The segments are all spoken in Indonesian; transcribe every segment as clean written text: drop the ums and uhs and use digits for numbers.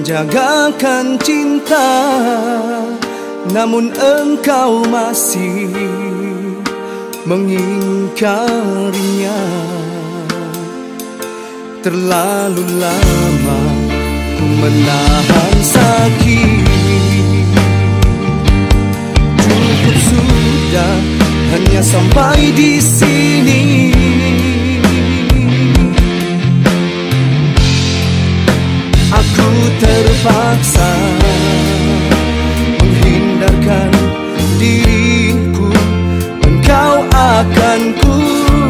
menjagakan cinta, namun engkau masih mengingkarinya. Terlalu lama ku menahan sakit, cukup sudah, hanya sampai di sini. Aku terpaksa menghindarkan diriku, engkau akan ku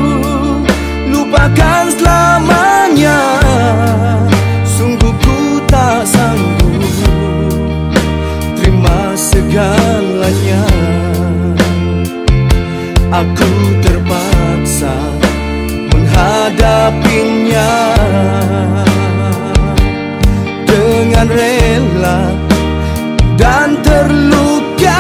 lupakan selamanya. Sungguh ku tak sanggup terima segalanya. Aku terpaksa menghadapinya dengan rela dan terluka.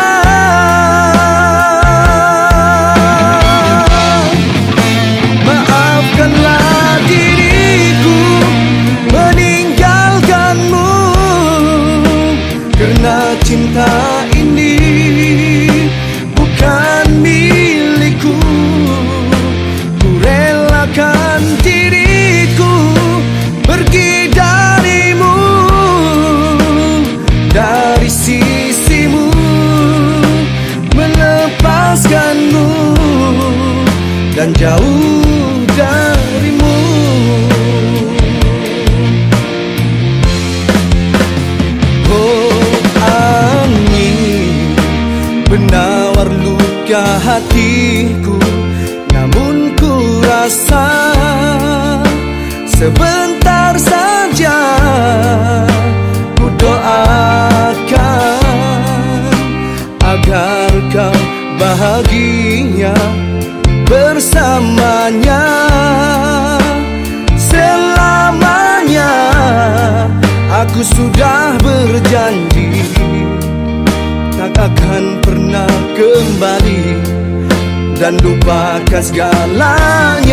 Maafkanlah diriku meninggalkanmu, karena cinta ini bukan milikku. Ku relakan diriku pergi darimu, dari sisimu, melepaskanmu dan jauh darimu. Oh, angin penawar luka hatiku, namun ku rasa sebentar saja. Ku doakan agar kau bahagia bersamanya selamanya. Aku sudah berjanji tak akan pernah kembali dan lupakan segalanya.